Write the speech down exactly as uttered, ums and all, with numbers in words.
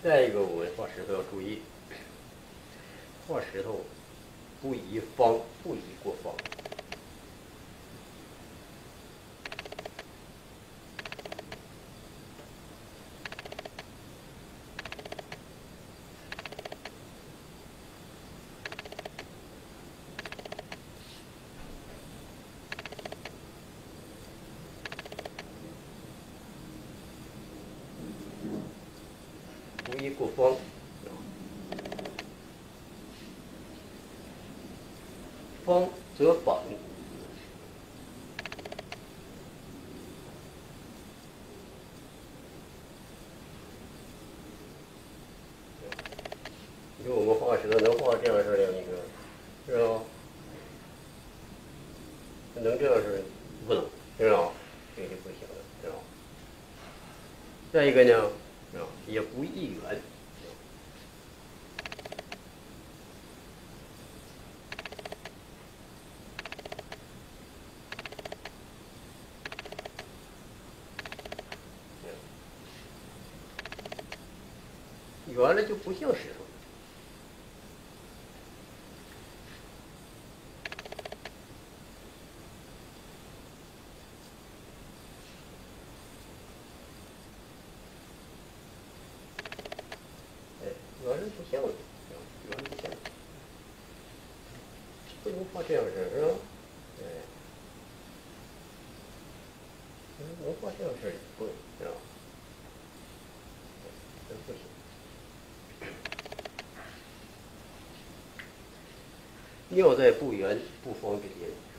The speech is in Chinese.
再一个，我们画石头要注意，画石头不宜方，不宜过方。不宜过方，方则反。你说我们画石头能画这样式的一个，是吧？能这样式不能，是吧？这就不行了，是吧？再一个呢，啊，也不宜圆。圆了就不像石头。哎，圆了不像了，圆了不像，不能画这样式，是吧？哎，能画这样式不能，是吧？真不行。要在不圆不方之间。